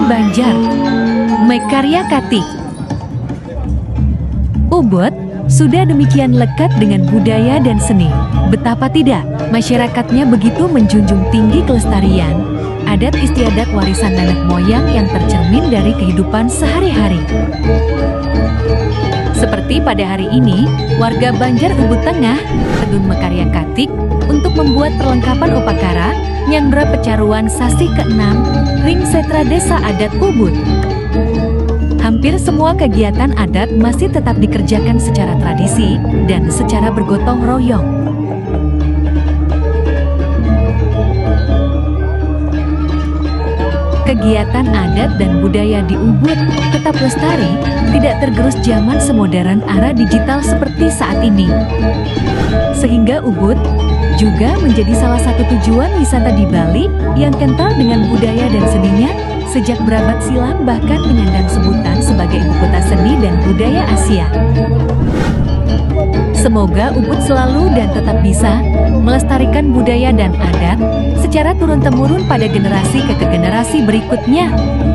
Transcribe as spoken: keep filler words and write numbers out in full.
Kehidupan Banjar, Mekarya Katik. Ubud sudah demikian lekat dengan budaya dan seni. Betapa tidak, masyarakatnya begitu menjunjung tinggi kelestarian, adat istiadat warisan nenek moyang yang tercermin dari kehidupan sehari-hari. Seperti pada hari ini, warga Banjar Ubud Tengah Tedun Mekarya Katik untuk membuat perlengkapan upakara Nyandra Pecaruan Sasi keenam Ring Setra Desa Adat Ubud. Hampir semua kegiatan adat masih tetap dikerjakan secara tradisi dan secara bergotong royong. Kegiatan adat dan budaya di Ubud tetap lestari, tidak tergerus zaman semodern era digital seperti saat ini. Sehingga Ubud juga menjadi salah satu tujuan wisata di Bali yang kental dengan budaya dan seninya sejak berabad silam, bahkan menyandang sebutan sebagai ibu kota seni dan budaya Asia. Semoga Ubud selalu dan tetap bisa melestarikan budaya dan adat secara turun-temurun pada generasi ke generasi berikutnya.